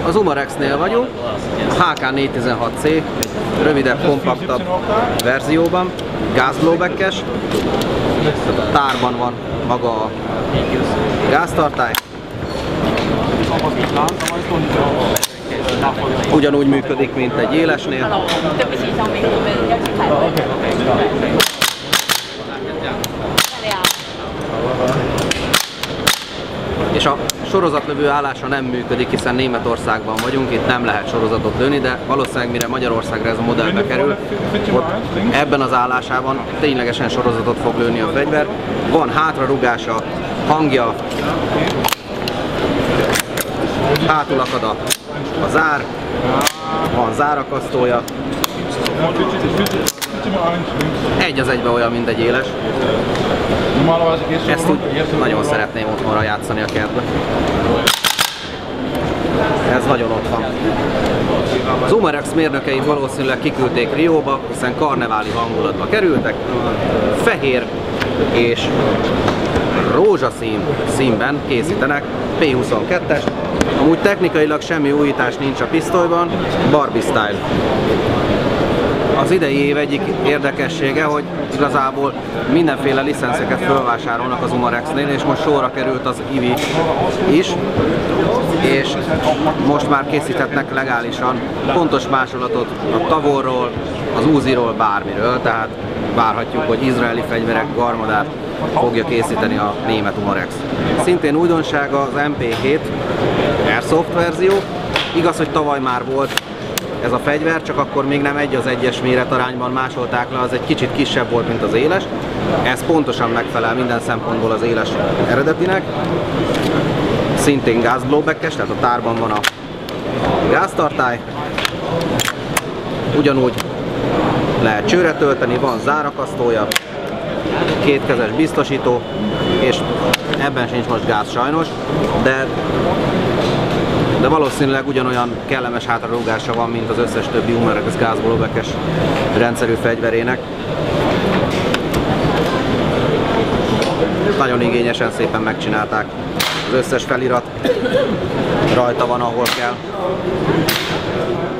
Az Umarexnél vagyunk, HK416C, rövidebb, kompaktabb verzióban, gázblowback-es, a tárban van maga a gáztartály. Ugyanúgy működik, mint egy élesnél. És a sorozatlövő állása nem működik, hiszen Németországban vagyunk, itt nem lehet sorozatot lőni, de valószínűleg mire Magyarországra ez a modellbe kerül, ott ebben az állásában ténylegesen sorozatot fog lőni a fegyver. Van hátrarugása, hangja, hátul akad a zár, van zárakasztója. Egy az egybe olyan, mint egy éles. Ezt úgy nagyon szeretném otthonra játszani a kertbe. Ez nagyon ott van. Az Umarex mérnökei valószínűleg kiküldték Rióba, hiszen karneváli hangulatba kerültek. Fehér és rózsaszín színben készítenek P22-est. Amúgy technikailag semmi újítás nincs a pisztolyban, Barbie style. Az idei év egyik érdekessége, hogy igazából mindenféle licenszeket fölvásárolnak az Umarexnél, és most sorra került az IVI is, és most már készíthetnek legálisan pontos másolatot a tavorról, az Uziról, bármiről, tehát várhatjuk, hogy izraeli fegyverek garmadát fogja készíteni a német Umarex. Szintén újdonsága az MP7 Airsoft verzió. Igaz, hogy tavaly már volt ez a fegyver, csak akkor még nem 1:1 méretarányban másolták le, az egy kicsit kisebb volt, mint az éles. Ez pontosan megfelel minden szempontból az éles eredetinek. Szintén gázblowback-es, tehát a tárban van a gáztartály. Ugyanúgy lehet csőre tölteni, van zárakasztója, kétkezes biztosító, és ebben sincs most gáz sajnos, de valószínűleg ugyanolyan kellemes hátrarúgása van, mint az összes többi Umarex gázblowback-es rendszerű fegyverének. Nagyon igényesen, szépen megcsinálták. Az összes felirat rajta van, ahol kell.